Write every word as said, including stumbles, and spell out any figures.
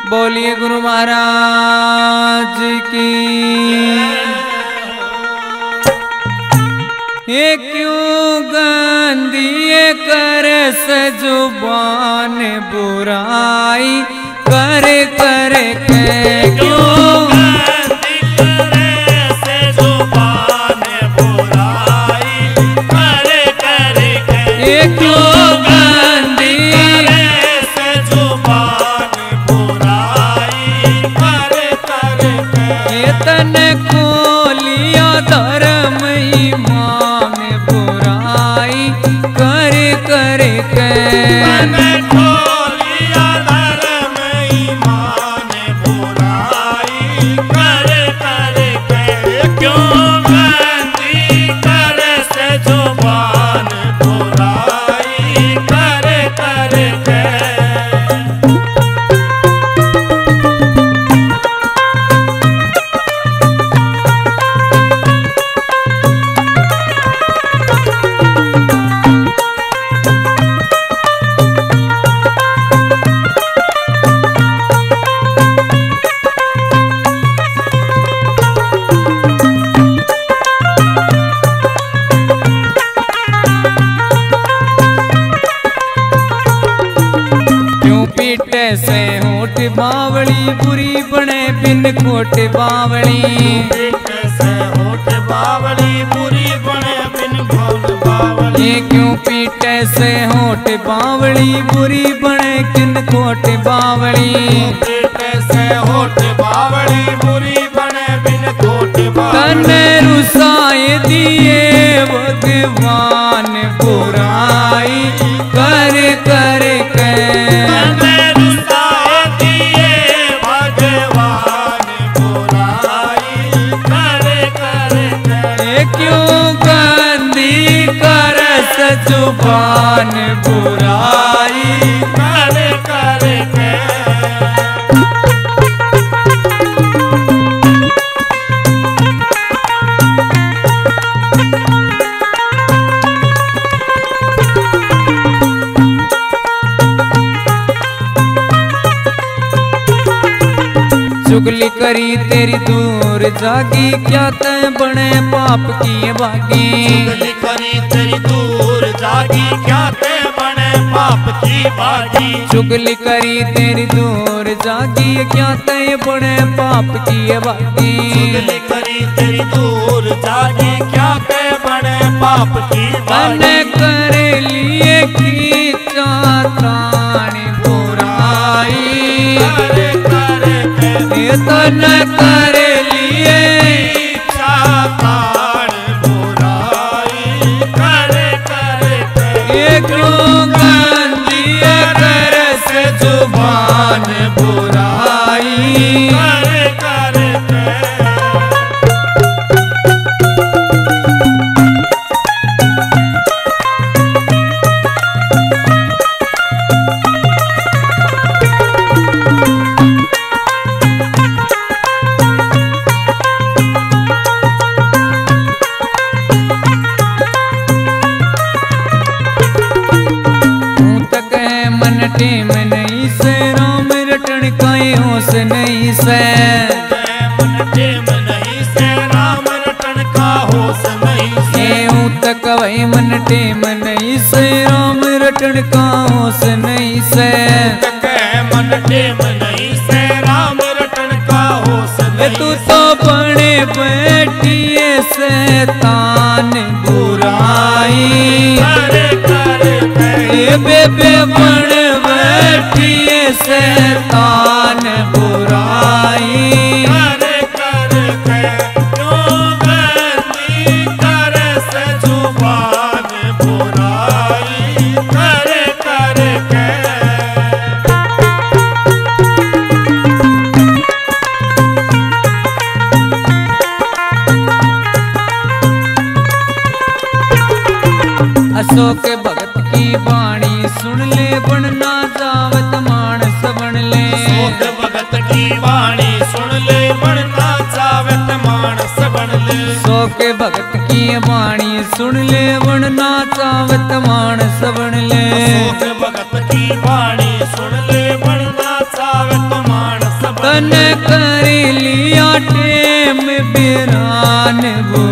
बोलिए गुरु महाराज की। ये क्यों गंदी कर जुबान बुराई कर कर के क्यों गंदी करे जुबान बुराई कर कर के ये क्यों गंदी करे जुबान बुराई कर कर के ये तन खोलिया धर्म ईमान बुराई कर कर के से होठ बावली बुरी बने बिन कोट बावली से होठ बावली बुरी बने बिन कोट बावली ये क्यों पीटे से होठ बावली बुरी बने किन कोट बावली पीटे से होठ बावली बुरी बने बिन कोट बावली तने रुसाए दिए भगवान बुराई कर कर के जुबान बुराई कर कर के चुगली करी तेरी दूर जागी क्या तय बने पाप की बागी चुगली करी तेरी दूर जागी क्या तय बने पाप की बागी चुगली करी तेरी दूर जागी क्या तय बने पाप की बागी चुगली करी तेरी दूर जागी क्या तय बने पाप की बागी करे लिए की चातानी बुराई करे करे ये तो न करे लिए चातान बुराई करे करे ये क्यों गंदी कर से जुबान बुराई करे करे टेम नहीं से राम रटन काए होश नहीं से मन टेम नहीं से राम रटन का होश नहीं से ऊं तक वही मन टेम नहीं से राम रटन का होश नहीं से तक मन टेम नहीं से राम रटन का होश नहीं तू तो बने बैठिए शैतान बुराई करे करे ये बेबे बन बैठिए शैतान बुराई करे करे के क्यों गंदी कर से जुबान बुराई करे करे के अशोक भगत की वाणी सुन ले बनना जावत मानस बन ले अशोक भगत की वाणी सुन ले बनना जावत मानस बन ले अशोक भगत की वाणी सुन ले बनना जावत मानस बन ले अशोक भगत की वाणी सुन ले बनना जावत मानस कर लिया टेम बिरान वो